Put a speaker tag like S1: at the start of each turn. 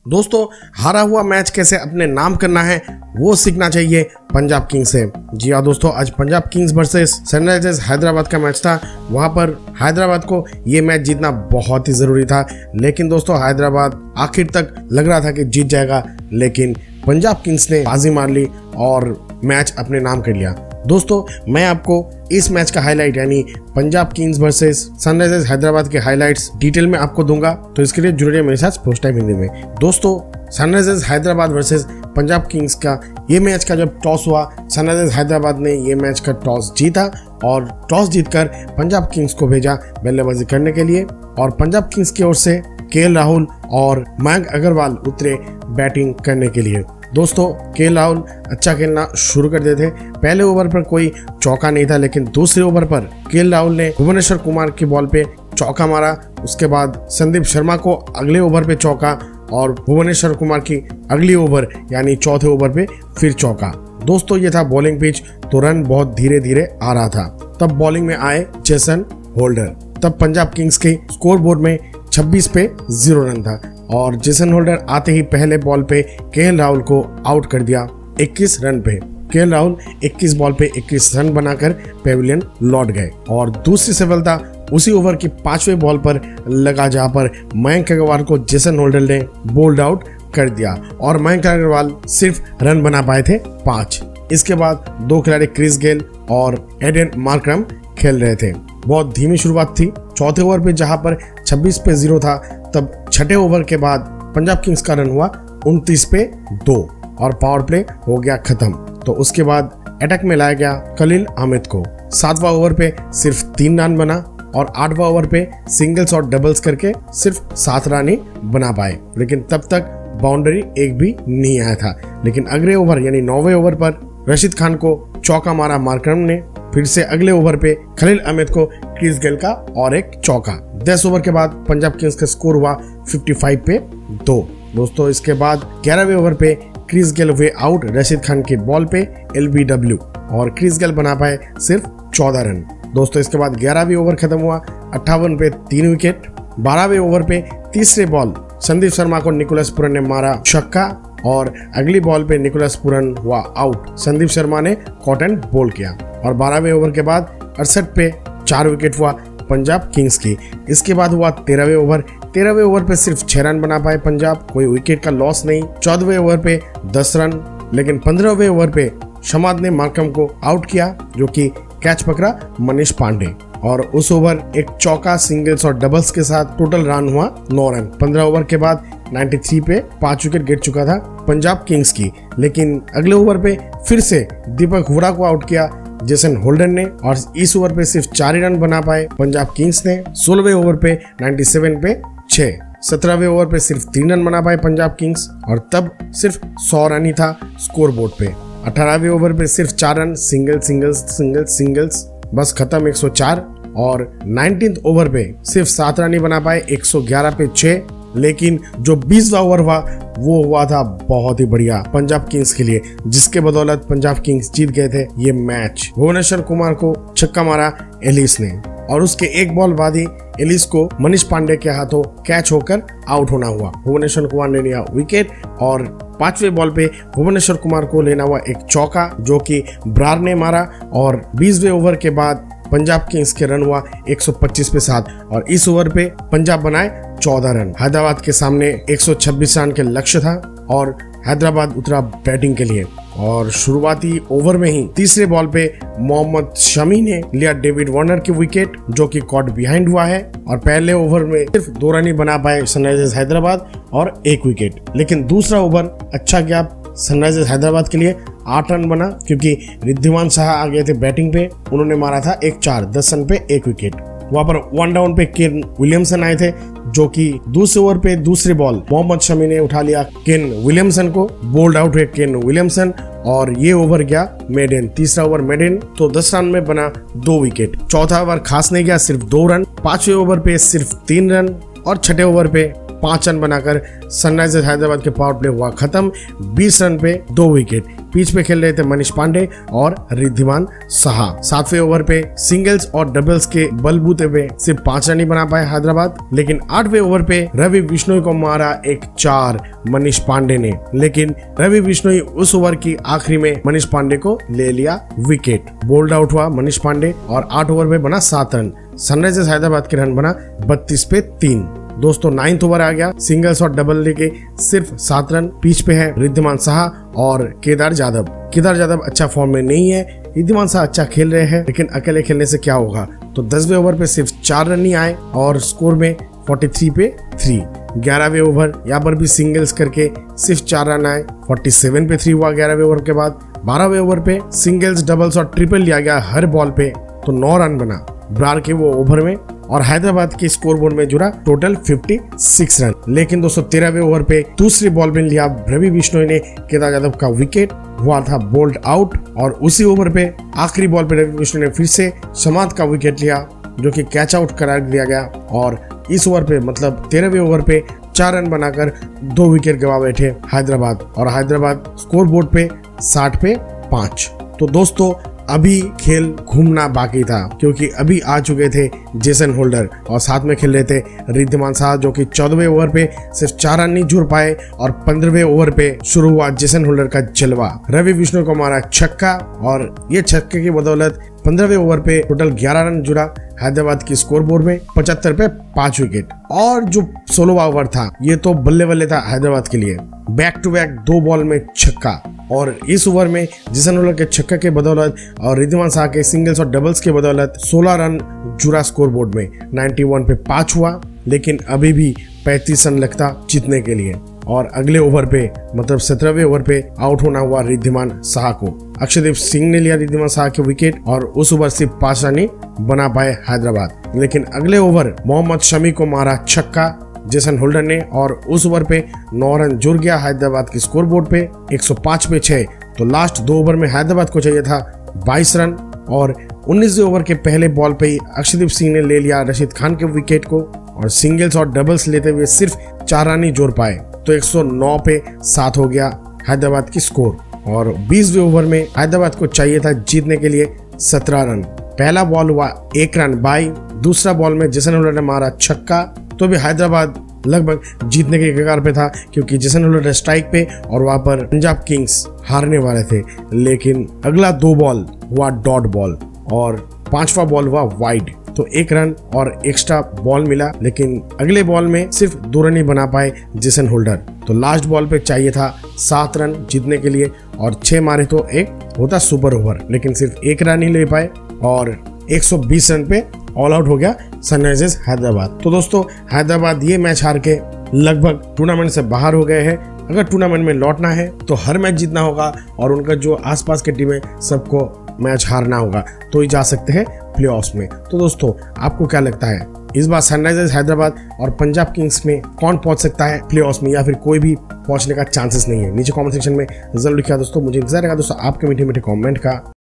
S1: दोस्तों हारा हुआ मैच कैसे अपने नाम करना है वो सीखना चाहिए पंजाब किंग्स से। जी हाँ दोस्तों, आज Punjab Kings versus Sunrisers Hyderabad का मैच था। वहां पर हैदराबाद को ये मैच जीतना बहुत ही जरूरी था, लेकिन दोस्तों हैदराबाद आखिर तक लग रहा था कि जीत जाएगा, लेकिन पंजाब किंग्स ने बाजी मार ली और मैच अपने नाम कर लिया। दोस्तों मैं आपको इस मैच का हाईलाइट यानी Punjab Kings versus Sunrisers Hyderabad के हाईलाइट्स डिटेल में आपको दूंगा, तो इसके लिए जुड़े मेरे साथ फर्स्ट टाइम हिंदी में। दोस्तों Sunrisers Hyderabad versus Punjab Kings का ये मैच का जब टॉस हुआ, सनराइजर्स हैदराबाद ने ये मैच का टॉस जीता और टॉस जीतकर पंजाब किंग्स को भेजा बल्लेबाजी करने के लिए। और पंजाब किंग्स की ओर से केएल राहुल और मयंक अग्रवाल उतरे बैटिंग करने के लिए। दोस्तों केएल राहुल अच्छा खेलना शुरू कर देते थे। पहले ओवर पर कोई चौका नहीं था, लेकिन दूसरे ओवर पर केएल राहुल ने भुवनेश्वर कुमार की बॉल पे चौका मारा। उसके बाद संदीप शर्मा को अगले ओवर पे चौका और भुवनेश्वर कुमार की अगली ओवर यानी चौथे ओवर पे फिर चौका। दोस्तों ये था बॉलिंग पिच, तो रन बहुत धीरे धीरे आ रहा था। तब बॉलिंग में आए जेसन होल्डर। तब पंजाब किंग्स के स्कोर बोर्ड में 26 पे 0 रन था और जेसन होल्डर आते ही पहले बॉल पे केएल राहुल को आउट कर दिया 21 रन पे। केएल राहुल 21 बॉल पे 21 रन बनाकर पेविलियन लौट गए और दूसरी सफलता उसी ओवर की 5वें बॉल पर लगा, जहां पर मयंक अग्रवाल को जेसन होल्डर ने बोल्ड आउट कर दिया और मयंक अग्रवाल सिर्फ रन बना पाए थे 5। इसके बाद दो खिलाड़ी क्रिस गेल और एडन मार्करम खेल रहे थे। बहुत धीमी शुरुआत थी चौथे ओवर पे, जहां पर 26 पे 0 था। तब छठे ओवर के बाद पंजाब किंग्स का रन हुआ 29 पे 2 और पावर प्ले हो गया खत्म। तो उसके बाद अटैक में लाया गया खलील अहमद को। 7वां ओवर पे सिर्फ 3 रन बना और 8वां ओवर पे सिंगल्स और डबल्स करके सिर्फ 7 रन ही बना पाए, लेकिन तब तक बाउंड्री एक भी नहीं आया था। लेकिन अगले ओवर यानी 9वें ओवर पर रशीद खान को चौका मारा मार्करम ने। फिर से अगले ओवर पे खलील अहमद को क्रिस गेल का और एक चौका। 10 ओवर के बाद पंजाब किंग्स का स्कोर हुआ 55 पे 2। दोस्तों इसके बाद 11वें ओवर पे क्रिस गेल हुए आउट रशीद खान के बॉल पे LBW और क्रिस गेल बना पाए सिर्फ 14 रन। दोस्तों इसके बाद 11वीं ओवर खत्म हुआ 58 पे 3 विकेट। 12वें ओवर पे तीसरे बॉल संदीप शर्मा को निकोलस पुरन ने मारा छक्का और अगली बॉल पे निकोलस पुरन हुआ आउट। संदीप शर्मा ने कॉट एंड बोल्ड किया और 12वें ओवर के बाद 68 पे 4 विकेट हुआ पंजाब किंग्स की। इसके बाद हुआ 13वें ओवर। 13वें ओवर पे सिर्फ 6 रन बना पाए पंजाब, कोई विकेट का लॉस नहीं। 14वें ओवर पे 10 रन, लेकिन 15वें ओवर पे शमाद ने मार्करम को आउट किया, जो कि कैच पकड़ा मनीष पांडे और उस ओवर एक चौका, सिंगल्स और डबल्स के साथ टोटल रन हुआ 9 रन। 15 ओवर के बाद 93 पे 5 विकेट गिर चुका था पंजाब किंग्स की, लेकिन अगले ओवर पे फिर से दीपक हुडा को आउट किया जेसन होल्डर ने और इस ओवर पे सिर्फ 4 ही रन बना पाए पंजाब किंग्स ने। 16वें ओवर पे 97 पे 6। 17वें ओवर पे सिर्फ 3 रन बना पाए पंजाब किंग्स और तब सिर्फ 100 रन ही था स्कोर बोर्ड पे। 18वें ओवर पे सिर्फ 4 रन, सिंगल्स बस खत्म 104 और 19th ओवर पे सिर्फ 7 रन ही बना पाए 111 पे 6। लेकिन जो 20वां ओवर हुआ वो हुआ था बहुत ही बढ़िया पंजाब किंग्स के लिए, जिसके बदौलत पंजाब किंग्स जीत गए थे ये मैच। भुवनेश्वर कुमार को छक्का मारा एलिस ने और उसके एक बॉल बाद ही एलिस को मनीष पांडे के हाथों कैच होकर आउट होना हुआ। भुवनेश्वर कुमार ने लिया विकेट और 5वें बॉल पे भुवनेश्वर कुमार को लेना हुआ एक चौका, जो कि ब्रार ने मारा और 20वें ओवर के बाद पंजाब किंग्स के रन हुआ 125 पे 7 और इस ओवर पे पंजाब बनाए 14 रन। हैदराबाद के सामने 126 रन के लक्ष्य था और हैदराबाद उतरा बैटिंग के लिए और शुरुआती ओवर में ही तीसरे बॉल पे मोहम्मद शमी ने लिया डेविड वार्नर की विकेट, जो कि कॉट बिहाइंड हुआ है और पहले ओवर में सिर्फ 2 रन ही बना पाए सनराइजर्स हैदराबाद और 1 विकेट। लेकिन दूसरा ओवर अच्छा गया सनराइजर्स हैदराबाद के लिए, 8 रन बना क्योंकि रिद्धिमान शाह आ गए थे बैटिंग पे। उन्होंने मारा था एक 4, 10 रन पे 1 विकेट। वहां पर 1 डाउन पे केन विलियमसन आए थे, जो कि दूसरे ओवर पे दूसरे बॉल मोहम्मद शमी ने उठा लिया केन विलियमसन को। बोल्ड आउट हुए केन विलियमसन और ये ओवर गया मेडन। तीसरा ओवर मेडन, तो 10 रन में बना 2 विकेट। चौथा ओवर खास नहीं गया, सिर्फ 2 रन। 5वें ओवर पे सिर्फ 3 रन और 6ठे ओवर पे 5 रन बनाकर सनराइजर्स हैदराबाद के पावर प्ले हुआ खत्म 20 रन पे 2 विकेट। पिच पे खेल रहे थे मनीष पांडे और रिद्धिमान साहा। 7वें ओवर पे सिंगल्स और डबल्स के बलबूते पे सिर्फ 5 रन ही बना पाए हैदराबाद, लेकिन 8वें ओवर पे रवि बिश्नोई को मारा एक 4 मनीष पांडे ने, लेकिन रवि बिश्नोई उस ओवर की आखिरी में मनीष पांडे को ले लिया विकेट। बोल्ड आउट हुआ मनीष पांडे और 8 ओवर में बना 7 रन। सनराइजर्स हैदराबाद के रन बना 32 पे 3। दोस्तों 9th ओवर आ गया, सिंगल्स और डबल लेके सिर्फ 7 रन। पिच पे है रिद्धिमान साहा और केदार जाधव। केदार जाधव अच्छा फॉर्म में नहीं है, रिद्धिमान साहा अच्छा खेल रहे हैं, लेकिन अकेले खेलने से क्या होगा। तो 10वें ओवर पे सिर्फ 4 रन ही आए और स्कोर में 43 पे 3। 11वें ओवर यहाँ पर भी सिंगल्स करके सिर्फ 4 रन आए, 47 पे 3 हुआ 11वें ओवर के बाद। 12वें ओवर पे सिंगल्स डबल्स और ट्रिपल लिया गया हर बॉल पे, तो 9 रन बना ब्रार के वो ओवर में और हैदराबाद के स्कोरबोर्ड में जुड़ा टोटल 56 रन। लेकिन दोस्तों 13वें ओवर पे दूसरी बॉल में लिया रवि बिश्नोई ने केदार जाधव का विकेट, हुआ था बोल्ड आउट और उसी ओवर पे आखिरी बॉल पे रवि बिश्नोई ने फिर से समात का विकेट लिया, जो कि कैच आउट करार दिया गया और इस ओवर पे मतलब 13वें ओवर पे 4 रन बनाकर 2 विकेट गवा बैठे हैदराबाद और हैदराबाद स्कोरबोर्ड पे 60 पे 5। तो दोस्तों अभी खेल घूमना बाकी था, क्योंकि अभी आ चुके थे जेसन होल्डर और साथ में खेल रहे थे रिद्धिमान साहा, जो कि 14वें ओवर पे सिर्फ 4 रन नहीं जुड़ पाए और 15वें ओवर पे शुरू हुआ जेसन होल्डर का जलवा। रवि बिश्नोई को मारा छक्का और ये छक्के की बदौलत 15वें ओवर पे टोटल 11 रन जुड़ा हैदराबाद की स्कोरबोर्ड में, 75 पे 5 विकेट। और जो 16वां ओवर था ये तो बल्ले बल्ले था हैदराबाद के लिए, बैक टू बैक 2 बॉल में छक्का और इस ओवर में जेसन होल्डर के छक्के के बदौलत और रिद्धिमान साहा के सिंगल्स और डबल्स के बदौलत 16 रन जुड़ा स्कोरबोर्ड में। 91 पे 5 हुआ, लेकिन अभी भी 35 रन लगता जीतने के लिए और अगले ओवर पे मतलब 17वें ओवर पे आउट होना हुआ रिद्धिमान साहा को। अक्षदीप सिंह ने लिया रिद्धिमान साहा के विकेट और उस ओवर सिर्फ 5 रन ही बना पाए हैदराबाद, लेकिन अगले ओवर मोहम्मद शमी को मारा छक्का जेसन होल्डर ने और उस ओवर पे 9 रन जुड़ गया हैदराबाद की स्कोरबोर्ड पे 105 पे 6। तो लास्ट 2 ओवर में हैदराबाद को चाहिए था 22 रन और 19वें ओवर के पहले बॉल पे ही अक्षदीप सिंह ने ले लिया रशीद खान के विकेट को और सिंगल्स और डबल्स लेते हुए सिर्फ 4 रन ही जोड़ पाए, तो 109 पे 7 हो गया हैदराबाद की स्कोर। और 20वें ओवर में हैदराबाद को चाहिए था जीतने के लिए 17 रन। पहला बॉल हुआ 1 रन बाई, दूसरा बॉल में जेसन होल्डर ने मारा छक्का, तो भी हैदराबाद लगभग जीतने के कगार पे था, क्योंकि जेसन होल्डर स्ट्राइक पे और वहां पर पंजाब किंग्स हारने वाले थे। लेकिन अगला 2 बॉल हुआ डॉट बॉल और 5वां बॉल हुआ वाइड, तो 1 रन और एक्स्ट्रा बॉल मिला, लेकिन अगले बॉल में सिर्फ 2 रन ही बना पाए जेसन होल्डर। तो लास्ट बॉल पे चाहिए था 7 रन जीतने के लिए और 6 मारे तो एक होता सुपर ओवर, लेकिन सिर्फ 1 रन ही ले पाए और 120 रन पे ऑल आउट हो गया सनराइजर्स हैदराबाद। तो दोस्तों हैदराबाद ये मैच हार के लगभग टूर्नामेंट से बाहर हो गए हैं। अगर टूर्नामेंट में लौटना है तो हर मैच जीतना होगा और उनका जो आसपास के टीम है सबको मैच हारना होगा, तो ही जा सकते हैं प्लेऑफ्स में। तो दोस्तों आपको क्या लगता है इस बार सनराइजर्स हैदराबाद और पंजाब किंग्स में कौन पहुंच सकता है प्लेऑफ्स में, या फिर कोई भी पहुंचने का चांसेस नहीं है? नीचे कमेंट सेक्शन में जरूर लिखिए दोस्तों। मुझे इंतजार रहेगा दोस्तों आपके मीठे मीठे कमेंट का।